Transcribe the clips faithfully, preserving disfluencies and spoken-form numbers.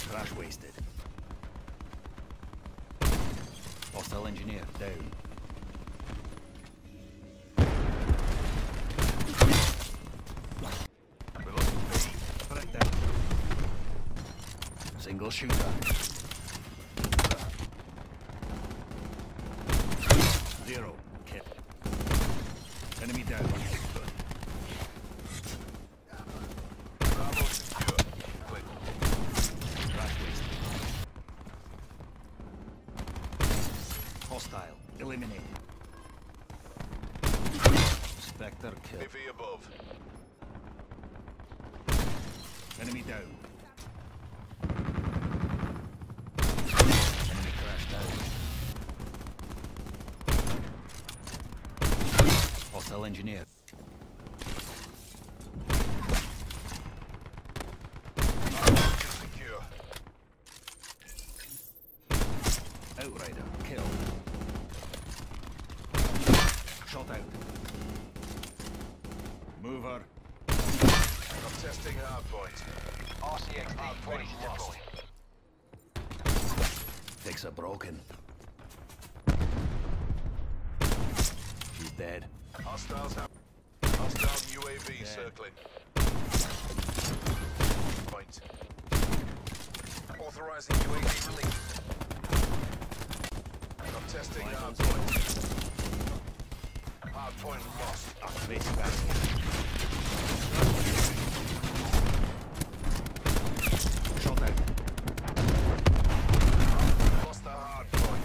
Crash wasted. Hostile engineer down. We lost B. Threat down. Single shooter. Zero. Kill. Enemy down. Good. Bravo secure. Click. Crash wasted. Hostile. Eliminated. Spectre kill. Heavy above. Enemy down. Enemy crash down. Hostile engineer. Secure. Outrider kill. Shot out. Mover. I'm testing hardpoint. R C X D ready to deploy. Fixer broken. She's dead. Hostiles have. Hostile U A V Dead. circling. Point. Authorizing U A V release. I'm testing hardpoint. Hardpoint lost. Activating battery. Shot out. Lost the hardpoint.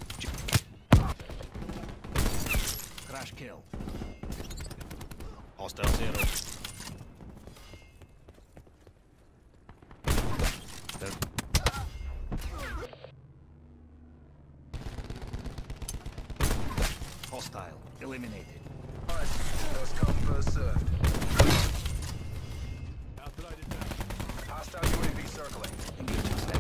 Crash kill. Hostile zero. They're hostile. Eliminated. Alright, first come, first served. Hostile U A V circling. Engaging